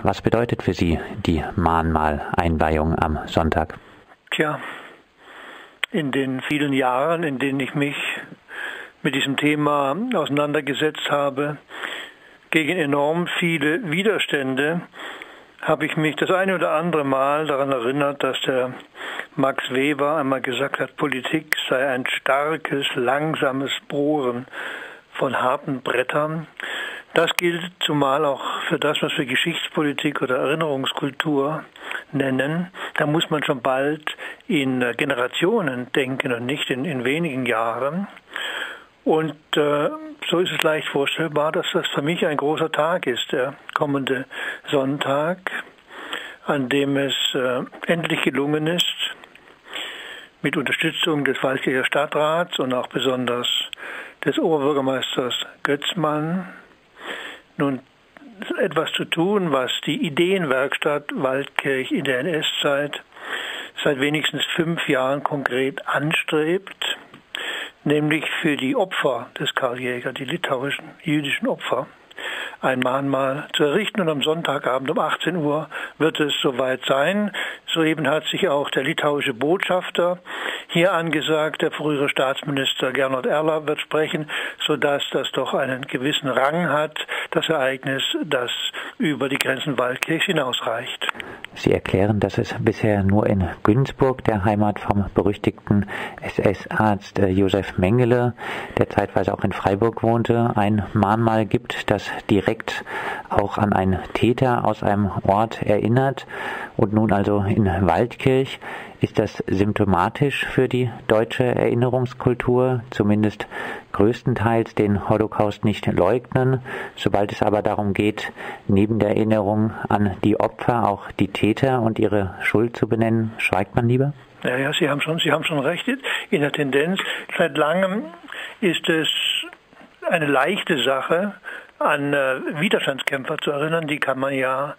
Was bedeutet für Sie die Mahnmal-Einweihung am Sonntag? Tja, in den vielen Jahren, in denen ich mich mit diesem Thema auseinandergesetzt habe, gegen enorm viele Widerstände, habe ich mich das eine oder andere Mal daran erinnert, dass der Max Weber einmal gesagt hat, Politik sei ein starkes, langsames Bohren von harten Brettern. Das gilt zumal auch für das, was wir Geschichtspolitik oder Erinnerungskultur nennen. Da muss man schon bald in Generationen denken und nicht in wenigen Jahren. Und so ist es leicht vorstellbar, dass das für mich ein großer Tag ist, der kommende Sonntag, an dem es endlich gelungen ist, mit Unterstützung des Waldkircher Stadtrats und auch besonders des Oberbürgermeisters Götzmann, nun etwas zu tun, was die Ideenwerkstatt Waldkirch in der NS-Zeit seit wenigstens 5 Jahren konkret anstrebt, nämlich für die Opfer des Karl Jäger, die litauischen jüdischen Opfer, ein Mahnmal zu errichten. Und am Sonntagabend um 18 Uhr wird es soweit sein. Soeben hat sich auch der litauische Botschafter hier angesagt. Der frühere Staatsminister Gernot Erler wird sprechen, sodass das doch einen gewissen Rang hat, das Ereignis, das über die Grenzen Waldkirchs hinausreicht. Sie erklären, dass es bisher nur in Günzburg, der Heimat vom berüchtigten SS-Arzt Josef Mengele, der zeitweise auch in Freiburg wohnte, ein Mahnmal gibt, das direkt auch an einen Täter aus einem Ort erinnert. Und nun also in Waldkirch. Ist das symptomatisch für die deutsche Erinnerungskultur, zumindest größtenteils den Holocaust nicht leugnen, sobald es aber darum geht, neben der Erinnerung an die Opfer auch die Täter und ihre Schuld zu benennen, schweigt man lieber? Ja, Sie haben schon recht. In der Tendenz, seit langem ist es eine leichte Sache, an Widerstandskämpfer zu erinnern. Die kann man ja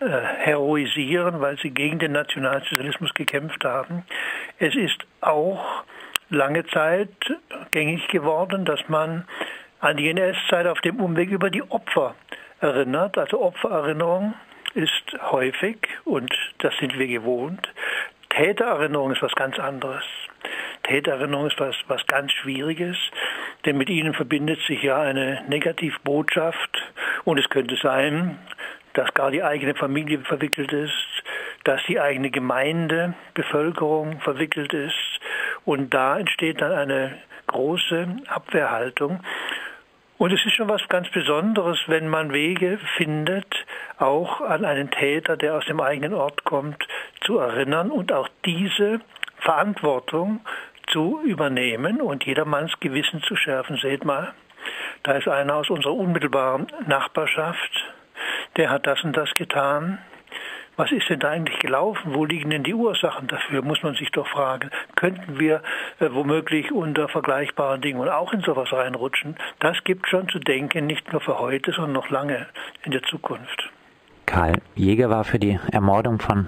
heroisieren, weil sie gegen den Nationalsozialismus gekämpft haben. Es ist auch lange Zeit gängig geworden, dass man an die NS-Zeit auf dem Umweg über die Opfer erinnert. Also Opfererinnerung ist häufig und das sind wir gewohnt. Tätererinnerung ist was ganz anderes. Tätererinnerung ist was ganz Schwieriges, denn mit ihnen verbindet sich ja eine Negativbotschaft und es könnte sein, dass gar die eigene Familie verwickelt ist, dass die eigene Gemeinde, Bevölkerung verwickelt ist und da entsteht dann eine große Abwehrhaltung. Und es ist schon was ganz Besonderes, wenn man Wege findet, auch an einen Täter, der aus dem eigenen Ort kommt, zu erinnern und auch diese Verantwortung zu übernehmen und jedermanns Gewissen zu schärfen. Seht mal, da ist einer aus unserer unmittelbaren Nachbarschaft, der hat das und das getan. Was ist denn da eigentlich gelaufen? Wo liegen denn die Ursachen dafür? Muss man sich doch fragen. Könnten wir womöglich unter vergleichbaren Dingen auch in sowas reinrutschen? Das gibt schon zu denken, nicht nur für heute, sondern noch lange in der Zukunft. Karl Jäger war für die Ermordung von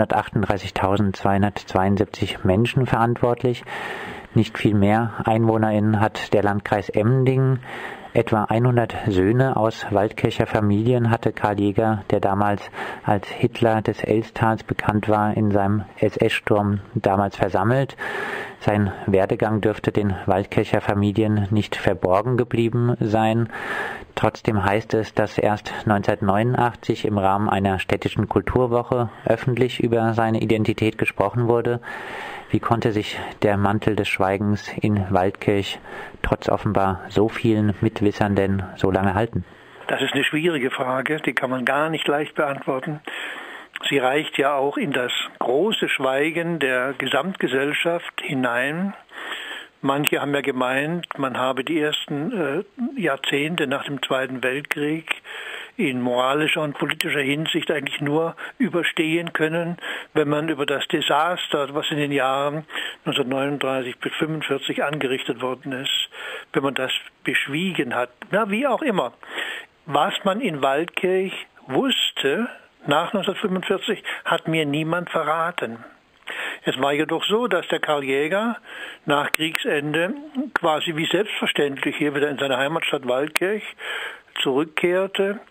138.272 Menschen verantwortlich. Nicht viel mehr EinwohnerInnen hat der Landkreis Emmendingen. Etwa 100 Söhne aus Waldkircher Familien hatte Karl Jäger, der damals als Hitler des Elstals bekannt war, in seinem SS-Sturm damals versammelt. Sein Werdegang dürfte den Waldkircher Familien nicht verborgen geblieben sein. Trotzdem heißt es, dass erst 1989 im Rahmen einer städtischen Kulturwoche öffentlich über seine Identität gesprochen wurde. Wie konnte sich der Mantel des Schweigens in Waldkirch trotz offenbar so vielen Mitwissern denn so lange halten? Das ist eine schwierige Frage, die kann man gar nicht leicht beantworten. Sie reicht ja auch in das große Schweigen der Gesamtgesellschaft hinein. Manche haben ja gemeint, man habe die ersten Jahrzehnte nach dem Zweiten Weltkrieg in moralischer und politischer Hinsicht eigentlich nur überstehen können, wenn man über das Desaster, was in den Jahren 1939 bis 1945 angerichtet worden ist, wenn man das beschwiegen hat. Na, wie auch immer. Was man in Waldkirch wusste nach 1945, hat mir niemand verraten. Es war jedoch so, dass der Karl Jäger nach Kriegsende quasi wie selbstverständlich hier wieder in seine Heimatstadt Waldkirch zurückkehrte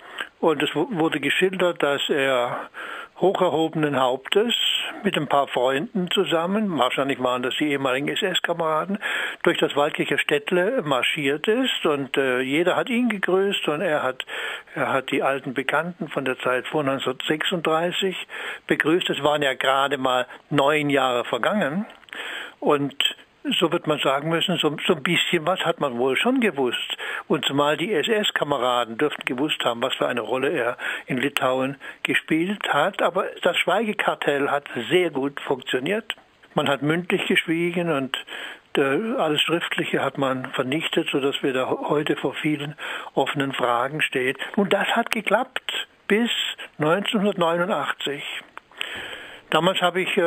Und es wurde geschildert, dass er hoch erhobenen Hauptes mit ein paar Freunden zusammen, wahrscheinlich waren das die ehemaligen SS-Kameraden, durch das Waldkircher Städtle marschiert ist und jeder hat ihn gegrüßt und er hat die alten Bekannten von der Zeit vor 1936 begrüßt. Es waren ja gerade mal 9 Jahre vergangen und so wird man sagen müssen, so ein bisschen was hat man wohl schon gewusst. Und zumal die SS-Kameraden dürften gewusst haben, was für eine Rolle er in Litauen gespielt hat. Aber das Schweigekartell hat sehr gut funktioniert. Man hat mündlich geschwiegen und alles Schriftliche hat man vernichtet, sodass wir da heute vor vielen offenen Fragen stehen. Und das hat geklappt bis 1989. Damals habe ich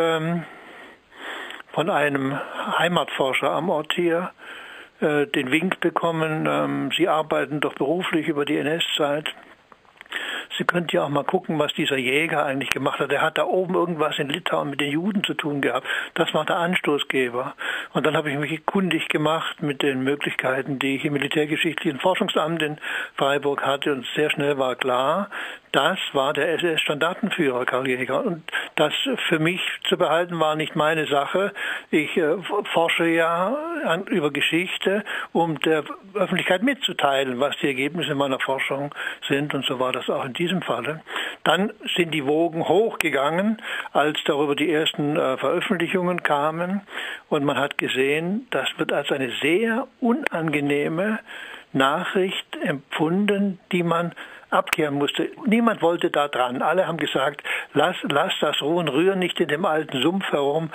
von einem Heimatforscher am Ort hier den Wink bekommen, Sie arbeiten doch beruflich über die NS-Zeit. Sie könnten ja auch mal gucken, was dieser Jäger eigentlich gemacht hat. Er hat da oben irgendwas in Litauen mit den Juden zu tun gehabt. Das war der Anstoßgeber. Und dann habe ich mich kundig gemacht mit den Möglichkeiten, die ich im Militärgeschichtlichen Forschungsamt in Freiburg hatte. Und sehr schnell war klar, das war der SS-Standartenführer Karl Jäger. Und das für mich zu behalten war nicht meine Sache. Ich forsche ja über Geschichte, um der Öffentlichkeit mitzuteilen, was die Ergebnisse meiner Forschung sind. Und so war das auch in diesem Falle. Dann sind die Wogen hochgegangen, als darüber die ersten Veröffentlichungen kamen. Und man hat gesehen, das wird als eine sehr unangenehme Nachricht empfunden, die man abkehren musste. Niemand wollte da dran. Alle haben gesagt, lass das ruhen, rühr nicht in dem alten Sumpf herum.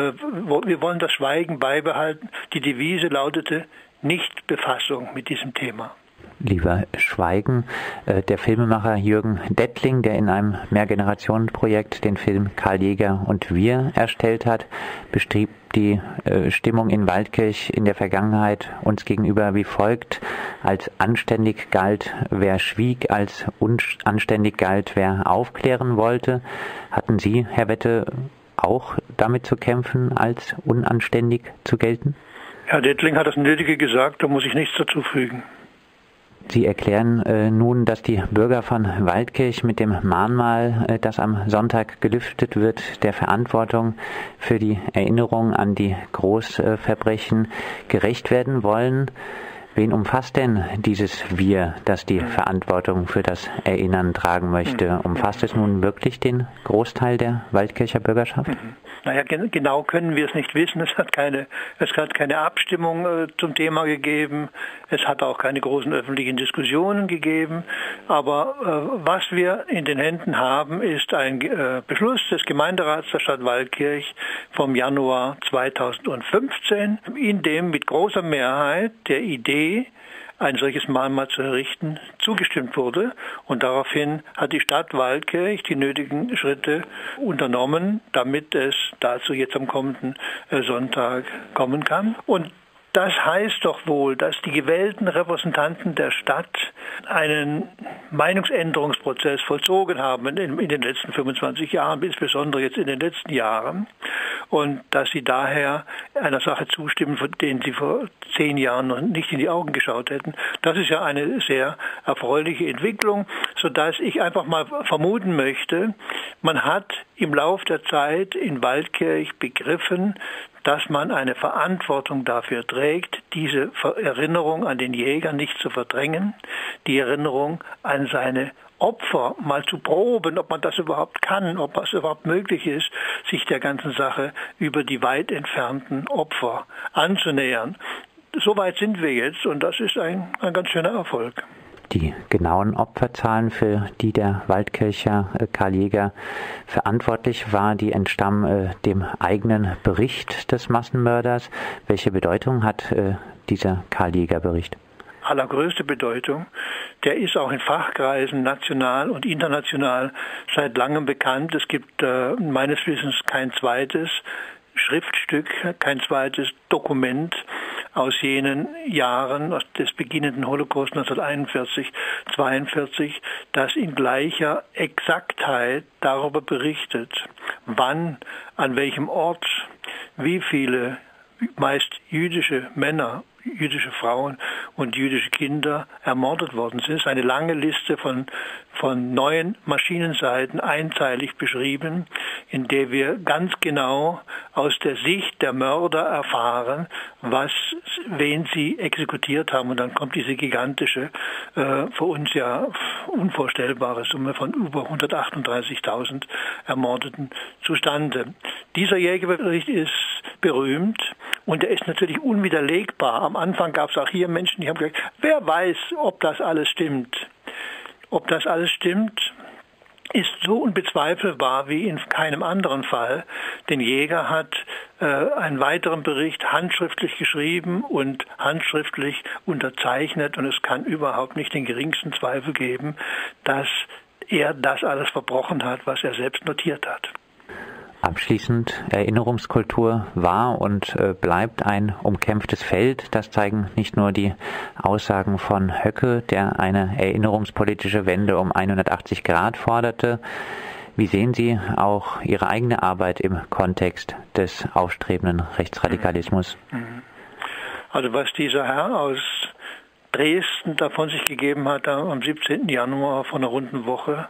Wir wollen das Schweigen beibehalten. Die Devise lautete Nichtbefassung mit diesem Thema. Lieber Schweigen. Der Filmemacher Jürgen Dettling, der in einem Mehrgenerationenprojekt den Film Karl Jäger und wir erstellt hat, beschrieb die Stimmung in Waldkirch in der Vergangenheit uns gegenüber wie folgt: Als anständig galt, wer schwieg, als unanständig galt, wer aufklären wollte. Hatten Sie, Herr Wette, auch damit zu kämpfen, als unanständig zu gelten? Herr Dettling hat das Nötige gesagt, da muss ich nichts dazu fügen. Sie erklären nun, dass die Bürger von Waldkirch mit dem Mahnmal, das am Sonntag gelüftet wird, der Verantwortung für die Erinnerung an die Großverbrechen gerecht werden wollen. Wen umfasst denn dieses Wir, das die Verantwortung für das Erinnern tragen möchte? Umfasst es nun wirklich den Großteil der Waldkircher Bürgerschaft? Naja, genau können wir es nicht wissen. Es hat keine Abstimmung zum Thema gegeben. Es hat auch keine großen öffentlichen Diskussionen gegeben. Aber was wir in den Händen haben, ist ein Beschluss des Gemeinderats der Stadt Waldkirch vom Januar 2015, in dem mit großer Mehrheit der Idee, ein solches Mahnmal zu errichten, zugestimmt wurde. Und daraufhin hat die Stadt Waldkirch die nötigen Schritte unternommen, damit es dazu jetzt am kommenden Sonntag kommen kann. Und das heißt doch wohl, dass die gewählten Repräsentanten der Stadt einen Meinungsänderungsprozess vollzogen haben in den letzten 25 Jahren, insbesondere jetzt in den letzten Jahren. Und dass sie daher einer Sache zustimmen, von denen sie vor 10 Jahren noch nicht in die Augen geschaut hätten. Das ist ja eine sehr erfreuliche Entwicklung, sodass ich einfach mal vermuten möchte, man hat im Lauf der Zeit in Waldkirch begriffen, dass man eine Verantwortung dafür trägt, diese Erinnerung an den Jäger nicht zu verdrängen, die Erinnerung an seine Opfer mal zu proben, ob man das überhaupt kann, ob es überhaupt möglich ist, sich der ganzen Sache über die weit entfernten Opfer anzunähern. Soweit sind wir jetzt und das ist ein ganz schöner Erfolg. Die genauen Opferzahlen, für die der Waldkircher Karl Jäger verantwortlich war, die entstammen dem eigenen Bericht des Massenmörders. Welche Bedeutung hat dieser Karl Jäger-Bericht? Allergrößte Bedeutung. Der ist auch in Fachkreisen national und international seit langem bekannt. Es gibt meines Wissens kein zweites Schriftstück, kein zweites Dokument aus jenen Jahren, aus des beginnenden Holocaust 1941, 1942, das in gleicher Exaktheit darüber berichtet, wann, an welchem Ort, wie viele meist jüdische Männer, jüdische Frauen und jüdische Kinder ermordet worden sind. Es ist eine lange Liste von 9 Maschinenseiten einteilig beschrieben, in der wir ganz genau aus der Sicht der Mörder erfahren, wen sie exekutiert haben. Und dann kommt diese gigantische, für uns ja unvorstellbare Summe von über 138.000 Ermordeten zustande. Dieser Jägerbericht ist berühmt und er ist natürlich unwiderlegbar. Am Anfang gab es auch hier Menschen, die haben gesagt, wer weiß, ob das alles stimmt. Ob das alles stimmt, ist so unbezweifelbar wie in keinem anderen Fall. Denn Jäger hat einen weiteren Bericht handschriftlich geschrieben und handschriftlich unterzeichnet und es kann überhaupt nicht den geringsten Zweifel geben, dass er das alles verbrochen hat, was er selbst notiert hat. Abschließend, Erinnerungskultur war und bleibt ein umkämpftes Feld. Das zeigen nicht nur die Aussagen von Höcke, der eine erinnerungspolitische Wende um 180 Grad forderte. Wie sehen Sie auch Ihre eigene Arbeit im Kontext des aufstrebenden Rechtsradikalismus? Also was dieser Herr aus Dresden davon sich gegeben hat am 17. Januar vor einer runden Woche,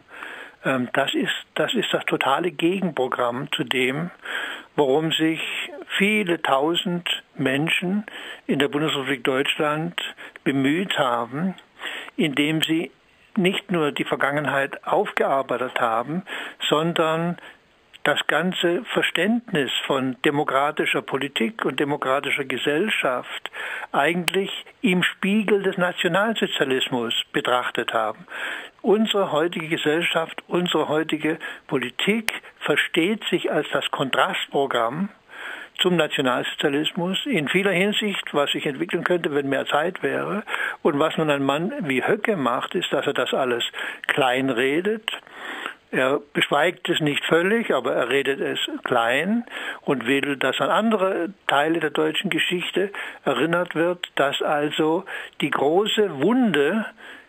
das ist das totale Gegenprogramm zu dem, worum sich viele tausend Menschen in der Bundesrepublik Deutschland bemüht haben, indem sie nicht nur die Vergangenheit aufgearbeitet haben, sondern das ganze Verständnis von demokratischer Politik und demokratischer Gesellschaft eigentlich im Spiegel des Nationalsozialismus betrachtet haben. Unsere heutige Gesellschaft, unsere heutige Politik versteht sich als das Kontrastprogramm zum Nationalsozialismus in vieler Hinsicht, was sich entwickeln könnte, wenn mehr Zeit wäre. Und was nun ein Mann wie Höcke macht, ist, dass er das alles kleinredet. Er beschweigt es nicht völlig, aber er redet es klein und will, dass an andere Teile der deutschen Geschichte erinnert wird, dass also die große Wunde,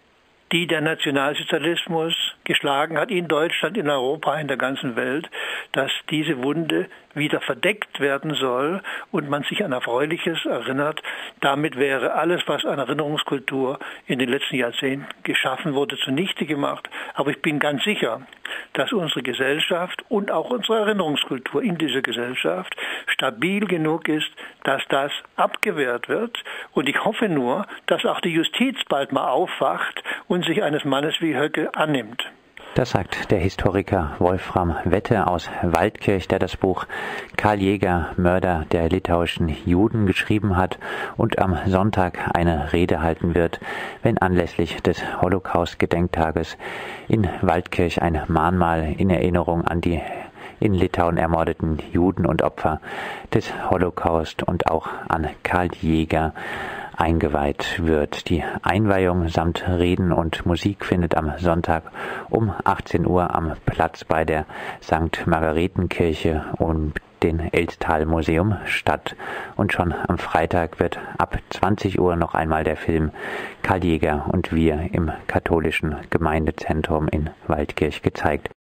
die der Nationalsozialismus geschlagen hat in Deutschland, in Europa, in der ganzen Welt, dass diese Wunde wieder verdeckt werden soll und man sich an Erfreuliches erinnert. Damit wäre alles, was an Erinnerungskultur in den letzten Jahrzehnten geschaffen wurde, zunichte gemacht. Aber ich bin ganz sicher, dass unsere Gesellschaft und auch unsere Erinnerungskultur in dieser Gesellschaft stabil genug ist, dass das abgewehrt wird. Und ich hoffe nur, dass auch die Justiz bald mal aufwacht und sich eines Mannes wie Höcke annimmt. Das sagt der Historiker Wolfram Wette aus Waldkirch, der das Buch Karl Jäger, Mörder der litauischen Juden geschrieben hat und am Sonntag eine Rede halten wird, wenn anlässlich des Holocaust-Gedenktages in Waldkirch ein Mahnmal in Erinnerung an die in Litauen ermordeten Juden und Opfer des Holocaust und auch an Karl Jäger eingeweiht wird. Die Einweihung samt Reden und Musik findet am Sonntag um 18 Uhr am Platz bei der St. Margaretenkirche und dem Elztal-Museum statt. Und schon am Freitag wird ab 20 Uhr noch einmal der Film Karl Jäger und wir im katholischen Gemeindezentrum in Waldkirch gezeigt.